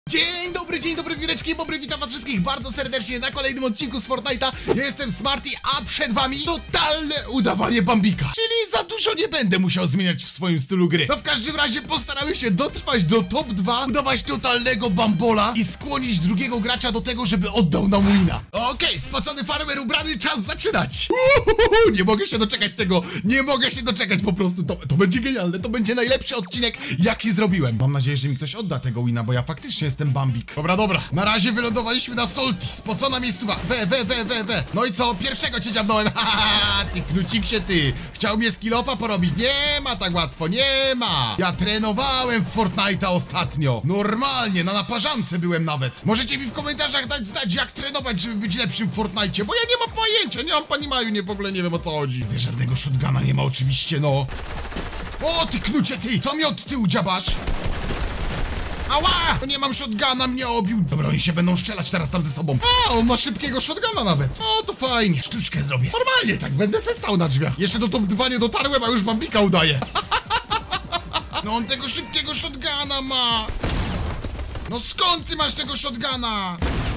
Dzień dobry, wireczki, bobry, witam was wszystkich bardzo serdecznie na kolejnym odcinku z Fortnite'a. Ja jestem Smarty, a przed wami totalne udawanie Bambika. Czyli za dużo nie będę musiał zmieniać w swoim stylu gry. No w każdym razie postaramy się dotrwać do top 2, udawać totalnego bambola i skłonić drugiego gracza do tego, żeby oddał nam wina. Okej, spocony farmer ubrany, czas zaczynać. Nie mogę się doczekać tego, nie mogę się doczekać po prostu. To będzie genialne, to będzie najlepszy odcinek, jaki zrobiłem. Mam nadzieję, że mi ktoś odda tego wina, bo ja faktycznie jestem Bambik. Dobra, na razie wylądowaliśmy na Salty. Spocona miejscowa. No i co? Pierwszego cię dziabnąłem. Haha, ty knucik się ty. Chciał mnie skillofa porobić. Nie ma tak łatwo, nie ma. Ja trenowałem w Fortnite'a ostatnio. Normalnie, na naparzance byłem nawet. Możecie mi w komentarzach dać znać, jak trenować, żeby być lepszym w Fortnite'cie, bo ja nie mam pojęcia, nie mam pani Maju, w ogóle nie wiem, o co chodzi. Ty żadnego shotguna nie ma oczywiście, no. O, ty knucie ty, co mi od tyłu dziabasz? Ała! To nie mam shotguna, mnie obił. Dobra, oni się będą strzelać teraz tam ze sobą. A, on ma szybkiego shotguna nawet. O, to fajnie. Sztuczkę zrobię. Normalnie, tak będę se stał na drzwiach. Jeszcze do top 2 nie dotarłem, a już Bambika udaje. No on tego szybkiego shotguna ma. No skąd ty masz tego shotguna?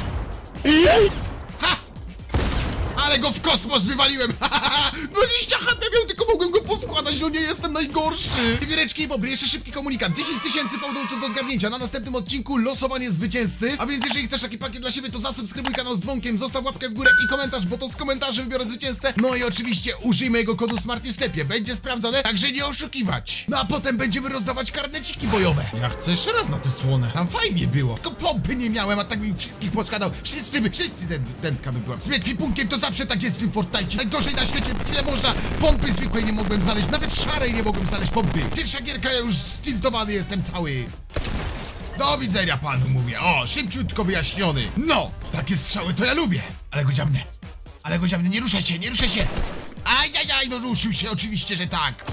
Ha! Ale go w kosmos wywaliłem. 20 HP miał, tylko mogłem go poskładać, no nie jestem najgorszy. Wireczki i bobry, jeszcze szybki komunikat. 10 000 fałdolców do zgarnięcia. Na następnym odcinku losowanie zwycięzcy. A więc jeżeli chcesz taki pakiet dla siebie, to zasubskrybuj kanał z dzwonkiem, zostaw łapkę w górę i komentarz, bo to z komentarzy wybiorę zwycięzcę. No i oczywiście użyj mojego kodu SMARTY w sklepie. Będzie sprawdzone, także nie oszukiwać. No a potem będziemy rozdawać karneciki bojowe. Ja chcę jeszcze raz na tę słonę. Tam fajnie było. Tylko pompy nie miałem, a tak mi wszystkich podskładał. Wszyscy dętkami byłem. Z ekwipunkiem to zawsze tak jest w tym Fortnite'cie. Najgorzej na świecie, ile można. Pompy zwykłej nie mogłem znaleźć, nawet szarej nie mogłem znaleźć pompy. Pierwsza gierka, ja już stiltowany jestem cały. Do widzenia panu, mówię. O, szybciutko wyjaśniony. No, takie strzały to ja lubię. Ale go dziabnę, nie ruszaj się, nie ruszaj się. Ajajaj, no ruszył się, oczywiście, że tak.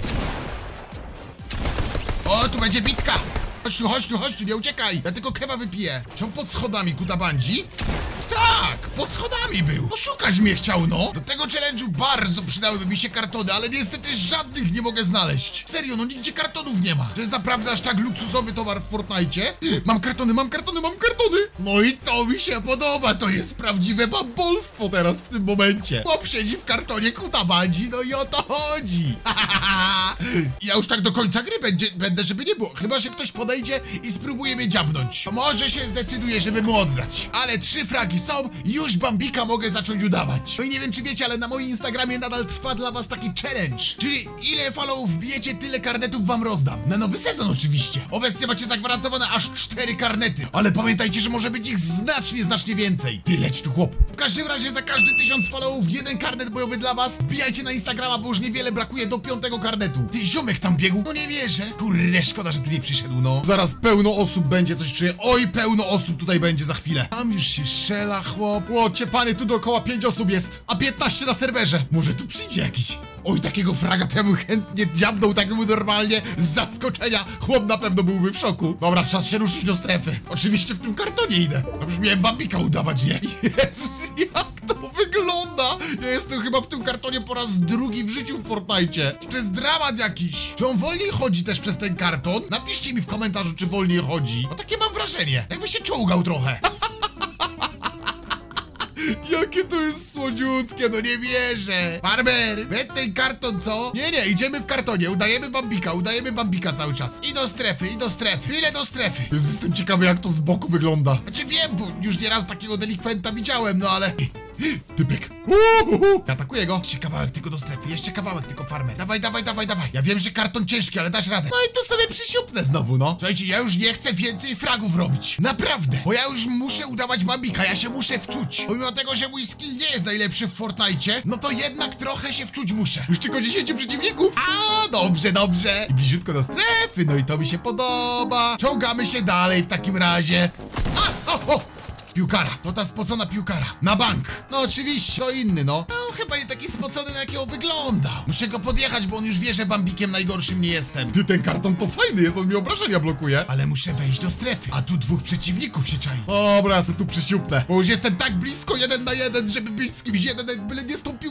O, tu będzie bitka. Chodź tu, nie uciekaj. Ja tylko kewa wypiję. Czy on pod schodami, kutabandzi? Tak, pod schodami był. Oszukać mnie chciał, no. Do tego challenge'u bardzo przydałyby mi się kartony, ale niestety żadnych nie mogę znaleźć. Serio, no nigdzie kartonów nie ma. To jest naprawdę aż tak luksusowy towar w Fortnite'cie. Mam kartony. No i to mi się podoba, to jest prawdziwe bambolstwo teraz w tym momencie. Chłop siedzi w kartonie kutabandzi, no i o to chodzi. Ja już tak do końca gry będę, żeby nie było. Chyba, że ktoś podejdzie i spróbuje mnie dziabnąć. To może się zdecyduje, żeby mu oddać. Ale 3 fragi są, już Bambika mogę zacząć udawać. No i nie wiem, czy wiecie, ale na moim Instagramie nadal trwa dla was taki challenge. Czyli ile followów wbijecie, tyle karnetów wam rozdam. Na nowy sezon oczywiście. Obecnie macie zagwarantowane aż 4 karnety. Ale pamiętajcie, że może być ich znacznie więcej. Ty leć tu, chłop. W każdym razie za każdy 1000 followów 1 karnet bojowy dla was. Wbijajcie na Instagrama, bo już niewiele brakuje do 5. karnetu. Ty, ziomek tam biegł? No nie wierzę. Kurde, szkoda, że tu nie przyszedł, no. Zaraz pełno osób będzie, coś czuję. Oj, pełno osób tutaj będzie za chwilę. Tam już się strzela, chłop. Łocie, panie, tu dookoła 5 osób jest, a 15 na serwerze. Może tu przyjdzie jakiś. Oj, takiego fraga to ja bym chętnie dziabnął, tak by normalnie z zaskoczenia. Chłop na pewno byłby w szoku. Dobra, czas się ruszyć do strefy. Oczywiście w tym kartonie idę. No już miałem Bambika udawać, nie? Jezus, jak to wygląda? Ja jestem chyba w tym kartonie po raz drugi w życiu w Fortnite'cie. To jest dramat jakiś. Czy on wolniej chodzi też przez ten karton? Napiszcie mi w komentarzu, czy wolniej chodzi. No takie mam wrażenie, jakby się czołgał trochę. Jakie to jest słodziutkie, no nie wierzę. Farmer, weź ten karton, co? Nie, idziemy w kartonie, udajemy Bambika cały czas. I do strefy. Ile do strefy? Jestem ciekawy, jak to z boku wygląda. Znaczy wiem, bo już nieraz takiego delikwenta widziałem, no ale... Typek. Atakuję go. Jeszcze kawałek tylko do strefy. Jeszcze kawałek tylko, farmer. Dawaj. Ja wiem, że karton ciężki, ale dasz radę. No i tu sobie przysiupnę znowu, no. Słuchajcie, ja już nie chcę więcej fragów robić. Naprawdę. Bo ja już muszę udawać Bambika. Ja się muszę wczuć. Pomimo tego, że mój skill nie jest najlepszy w Fortnite'cie, no to jednak trochę się wczuć muszę. Już tylko 10 przeciwników. A, dobrze. I bliziutko do strefy. No i to mi się podoba. Czołgamy się dalej w takim razie. Piłkara, to ta spocona piłkara. Na bank. No oczywiście, to inny, no. No chyba nie taki spocony, na jakiego wygląda. Muszę go podjechać, bo on już wie, że Bambikiem najgorszym nie jestem. Ty, ten karton to fajny jest, on mi obrażenia blokuje. Ale muszę wejść do strefy, a tu 2 przeciwników się czai. Dobra, ja se tu przysiupnę, bo już jestem tak blisko 1 na 1, żeby być z kimś jeden, byle nie z tą piłką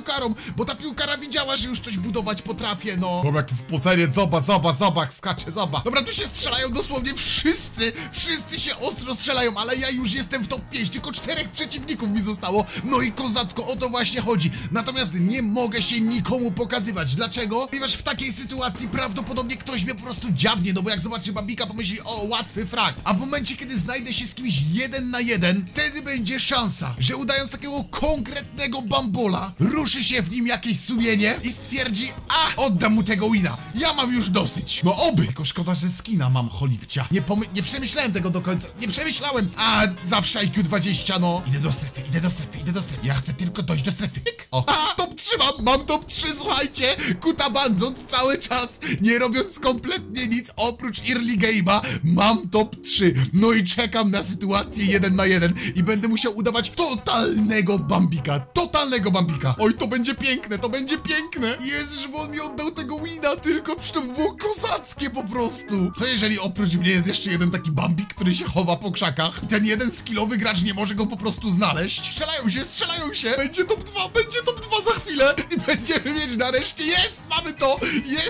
piłkarą, bo ta piłkara widziała, że już coś budować potrafię, no. Bo jaki spoceniec, zobacz, skacze, zobacz. Dobra, tu się strzelają dosłownie wszyscy się ostro strzelają, ale ja już jestem w top 5, tylko 4 przeciwników mi zostało, no i kozacko, o to właśnie chodzi. Natomiast nie mogę się nikomu pokazywać. Dlaczego? Ponieważ w takiej sytuacji prawdopodobnie ktoś mnie po prostu dziabnie, no bo jak zobaczy Bambika, pomyśli, o, łatwy frag. A w momencie, kiedy znajdę się z kimś 1 na 1, wtedy będzie szansa, że udając takiego konkretnego bambola, ruszy się w nim jakieś sumienie i stwierdzi, oddam mu tego wina. Ja mam już dosyć. No oby. Tylko szkoda, że skina mam, cholipcia. Nie przemyślałem tego do końca. Nie przemyślałem. Zawsze IQ 20, no. Idę do strefy. Ja chcę tylko dojść do strefy. O. Top 3 mam top 3, słuchajcie. Kuta Bandzont cały czas, nie robiąc kompletnie nic oprócz early game'a, mam top 3. No i czekam na sytuację 1 na 1 i będę musiał udawać totalnego Bambika. Oj, to będzie piękne. Jezus, bo on mi oddał tego wina, tylko przy to było kozackie po prostu. Co jeżeli oprócz mnie jest jeszcze jeden taki Bambik, który się chowa po krzakach i ten jeden skillowy gracz nie może go po prostu znaleźć? Strzelają się. Będzie top 2 za chwilę i będziemy mieć nareszcie, mamy to,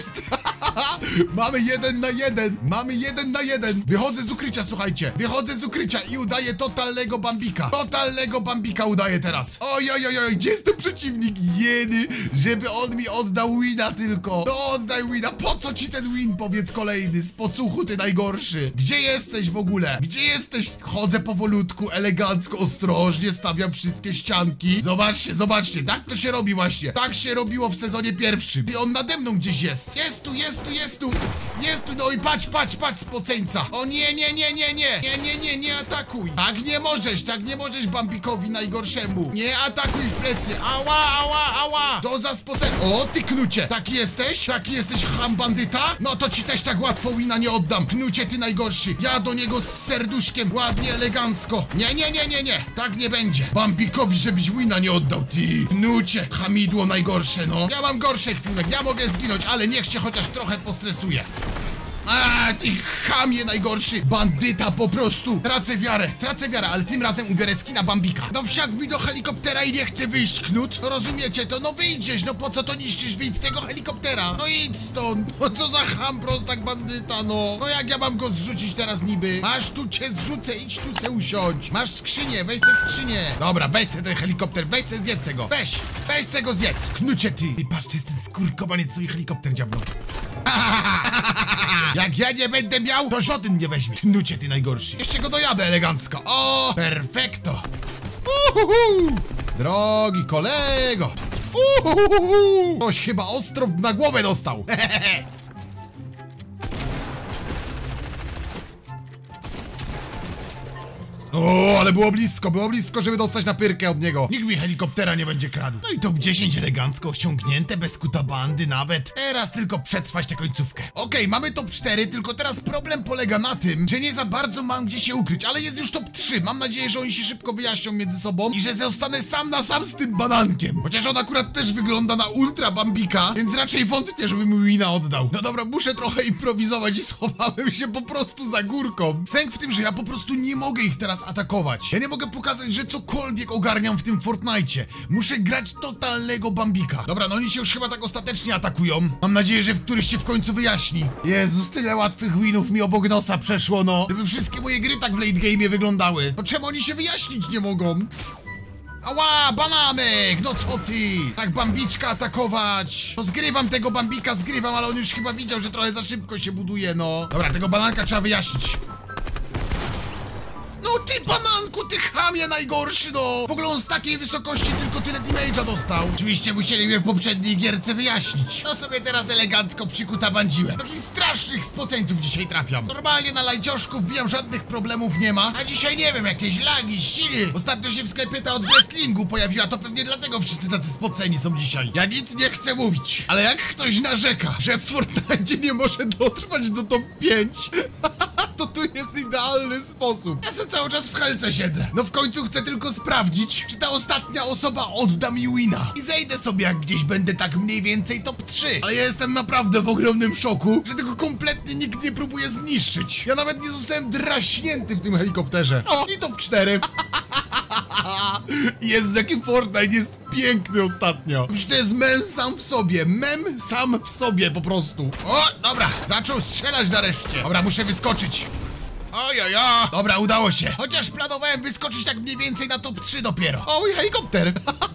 mamy 1 na 1. Wychodzę z ukrycia, słuchajcie. I udaję totalnego Bambika udaję teraz. Oj, gdzie jest ten przeciwnik? Jeny, żeby on mi oddał wina tylko. No oddaj wina, po co ci ten win, powiedz kolejny, z pocuchu ty najgorszy. Gdzie jesteś w ogóle? Chodzę powolutku, elegancko, ostrożnie, stawiam wszystkie ścianki. Zobaczcie, tak to się robi właśnie. Tak się robiło w sezonie pierwszym. I on nade mną gdzieś jest. Jest tu, no i patrz, spoceńca. O nie atakuj. Tak nie możesz Bambikowi najgorszemu. Nie atakuj w plecy. Ała. To za spoceń. O, ty knucie. Taki jesteś, ham bandyta? No to ci też tak łatwo wina nie oddam. Knucie, ty najgorszy. Ja do niego z serduszkiem, ładnie, elegancko. Nie. Tak nie będzie. Bambikowi, żebyś wina nie oddał, ty. Knucie, hamidło najgorsze, no. Ja mam gorsze chwile, ja mogę zginąć, ale niech się chociaż trochę postresuje. Ty chamie najgorszy. Bandyta po prostu. Tracę wiarę, ale tym razem ubiorę skina Bambika. No wsiadł mi do helikoptera i nie chce wyjść, Knut. No rozumiecie to? No wyjdziesz, no po co to niszczysz? Wyjdź z tego helikoptera. No idź stąd. No co za cham, prostak bandyta, no. No jak ja mam go zrzucić teraz niby? Masz, tu cię zrzucę, idź tu se usiądź. Masz skrzynię, weź se skrzynię. Dobra, weź se ten helikopter, weź se zjedz se go. Weź se go zjedz. Knucie ty. Ty patrzcie, jest ten skurkowaniec, co mi helikopter dziabnął. Jak ja nie będę miał, to żaden nie weźmie. Knucie ty najgorszy. Jeszcze go dojadę elegancko. O, perfekto. Drogi kolego. Ktoś chyba ostro na głowę dostał. O, ale było blisko, żeby dostać na pyrkę od niego. Nikt mi helikoptera nie będzie kradł. No i top 10 elegancko osiągnięte, bez kuta bandy nawet. Teraz tylko przetrwać tę końcówkę. Okej, mamy top 4, tylko teraz problem polega na tym, że nie za bardzo mam gdzie się ukryć, ale jest już top 3. Mam nadzieję, że oni się szybko wyjaśnią między sobą i że zostanę sam na sam z tym banankiem. Chociaż on akurat też wygląda na ultra Bambika, więc raczej wątpię, żeby mi wina oddał. No dobra, muszę trochę improwizować i schowałem się po prostu za górką. Sęk w tym, że ja po prostu nie mogę ich teraz atakować. Ja nie mogę pokazać, że cokolwiek ogarniam w tym Fortnite'cie. Muszę grać totalnego Bambika. Dobra, no oni się już chyba tak ostatecznie atakują. Mam nadzieję, że któryś się w końcu wyjaśni. Jezus, tyle łatwych winów mi obok nosa przeszło, no. Żeby wszystkie moje gry tak w late game'ie wyglądały. No czemu oni się wyjaśnić nie mogą? Ała, bananek! No co ty? Tak Bambiczka atakować! No zgrywam tego Bambika, ale on już chyba widział, że trochę za szybko się buduje, no. Dobra, tego bananka trzeba wyjaśnić. No ty bananku, ty chamie najgorszy, no! W ogóle on z takiej wysokości tylko tyle damage'a dostał. Oczywiście musieli mnie w poprzedniej gierce wyjaśnić. No sobie teraz elegancko przykuta bandziłem. Takich strasznych spoceńców dzisiaj trafiam. Normalnie na lajcioszku wbijam, żadnych problemów nie ma. A dzisiaj nie wiem, jakieś lagi, ściny. Ostatnio się w sklepie ta od wrestlingu pojawiła, to pewnie dlatego wszyscy tacy spoceni są dzisiaj. Ja nic nie chcę mówić, ale jak ktoś narzeka, że w Fortnite nie może dotrwać do top 5... to tu jest idealny sposób. Ja sobie cały czas w helce siedzę. No w końcu chcę tylko sprawdzić, czy ta ostatnia osoba odda mi wina. I zejdę sobie, jak gdzieś będę tak mniej więcej top 3. Ale ja jestem naprawdę w ogromnym szoku, że tego kompletnie nikt nie próbuje zniszczyć. Ja nawet nie zostałem draśnięty w tym helikopterze. O, i top 4. Jezu, jaki Fortnite jest piękny ostatnio. Przecież to jest mem sam w sobie. Mem sam w sobie po prostu. O, dobra, zaczął strzelać nareszcie. Dobra, muszę wyskoczyć. Ojojo. Dobra, udało się. Chociaż planowałem wyskoczyć tak mniej więcej na top 3 dopiero. O, i helikopter.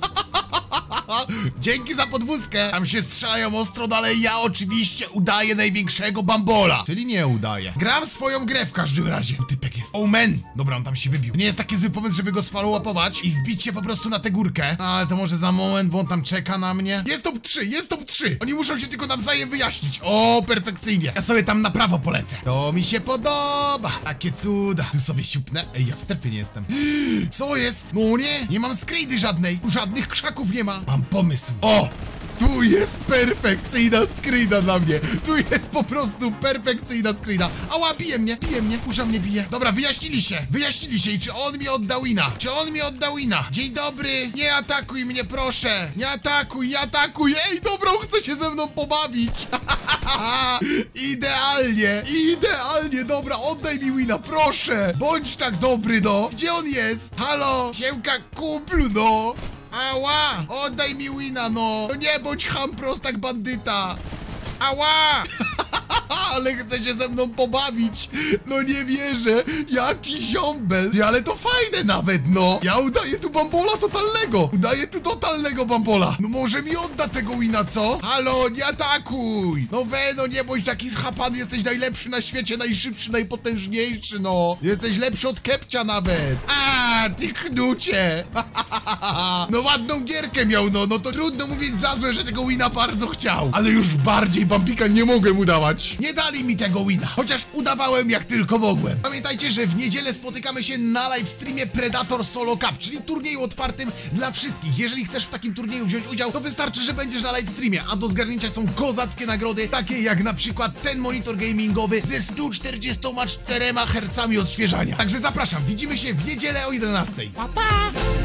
Dzięki za podwózkę. Tam się strzelają ostro, no ale ja oczywiście udaję największego bambola. Czyli nie udaję. Gram swoją grę w każdym razie. Typek jest. Oh man. Dobra, on tam się wybił. Nie jest taki zły pomysł, żeby go sfollow-upować i wbić się po prostu na tę górkę. Ale to może za moment, bo on tam czeka na mnie. Jest top 3, jest top 3. Oni muszą się tylko nawzajem wyjaśnić. O, perfekcyjnie. Ja sobie tam na prawo polecę. To mi się podoba. Takie cuda. Tu sobie siupnę. Ej, ja w strefie nie jestem. Co jest? No nie, nie mam screedy żadnej. Tu żadnych krzaków nie ma. Mam pomysł. O! Tu jest perfekcyjna screena dla mnie. Tu jest po prostu perfekcyjna screena. Ała, bije mnie, kurza mnie bije. Dobra, wyjaśnili się i czy on mi oddał wina? Czy on mi oddał wina? Dzień dobry, nie atakuj mnie, proszę. Nie atakuj. Ej, dobra, on chce się ze mną pobawić. Idealnie, dobra, oddaj mi wina, proszę. Bądź tak dobry, no. Gdzie on jest? Halo, siemka kumplu, no. Ała! Oddaj mi wina, no! No nie bądź ham prostak bandyta! Ała! Ale chce się ze mną pobawić! No nie wierzę! Jaki ziombel! Ty, ale to fajne nawet, no! Ja udaję tu bambola totalnego bambola! No może mi odda tego wina, co? Halo, nie atakuj! No no nie bądź taki schapany, jesteś najlepszy na świecie, najszybszy, najpotężniejszy, no! Jesteś lepszy od Kepcia nawet! A, ty knucie! No ładną gierkę miał, no to trudno mówić za złe, że tego wina bardzo chciał. Ale już bardziej wampika nie mogę mu dawać. Nie dali mi tego wina, chociaż udawałem jak tylko mogłem. Pamiętajcie, że w niedzielę spotykamy się na live streamie Predator Solo Cup, czyli turnieju otwartym dla wszystkich. Jeżeli chcesz w takim turnieju wziąć udział, to wystarczy, że będziesz na live streamie, a do zgarnięcia są kozackie nagrody, takie jak na przykład ten monitor gamingowy ze 144 Hz odświeżania. Także zapraszam, widzimy się w niedzielę o 11:00. Pa, pa!